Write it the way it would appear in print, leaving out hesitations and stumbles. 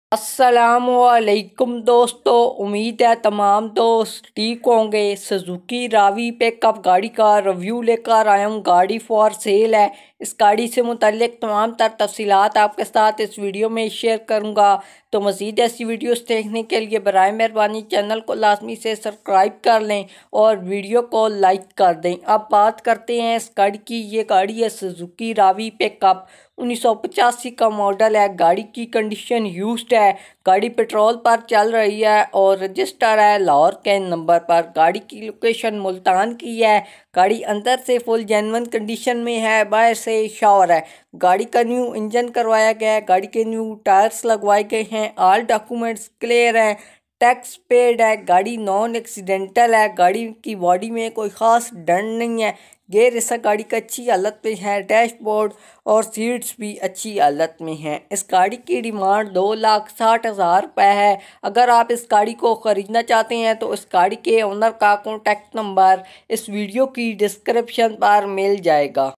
अस्सलामुअलैकुम दोस्तों, उम्मीद है तमाम दोस्त ठीक होंगे। सुजुकी रावी पिकअप गाड़ी का रिव्यू लेकर आया हूँ। गाड़ी फॉर सेल है। इस गाड़ी से मुतल्लिक तमाम तर तफसीलात आपके साथ इस वीडियो में शेयर करूँगा। तो मज़ीद ऐसी वीडियोस देखने के लिए बराए मेहरबानी चैनल को लाजमी से सब्सक्राइब कर लें और वीडियो को लाइक कर दें। अब बात करते हैं इस गाड़ी की। ये गाड़ी है सुजुकी रावी पिकअप, 1985 का मॉडल है। गाड़ी की कंडीशन यूज्ड है। गाड़ी पेट्रोल पर चल रही है और रजिस्टर है लाहौर के नंबर पर। गाड़ी की लोकेशन मुल्तान की है। गाड़ी अंदर से फुल जेन्युइन कंडीशन में है, बाहर से श्योर है। गाड़ी का न्यू इंजन करवाया गया है। गाड़ी के न्यू टायर्स लगवाए गए हैं। ऑल डॉक्यूमेंट्स क्लियर हैं। टैक्स पेड है। गाड़ी नॉन एक्सीडेंटल है। गाड़ी की बॉडी में कोई ख़ास डंड नहीं है। गेयर इस गाड़ी का अच्छी हालत में है। डैशबोर्ड और सीट्स भी अच्छी हालत में हैं। इस गाड़ी की डिमांड 2,60,000 रुपये है। अगर आप इस गाड़ी को ख़रीदना चाहते हैं तो इस गाड़ी के ओनर का कॉन्टैक्ट नंबर इस वीडियो की डिस्क्रिप्शन पर मिल जाएगा।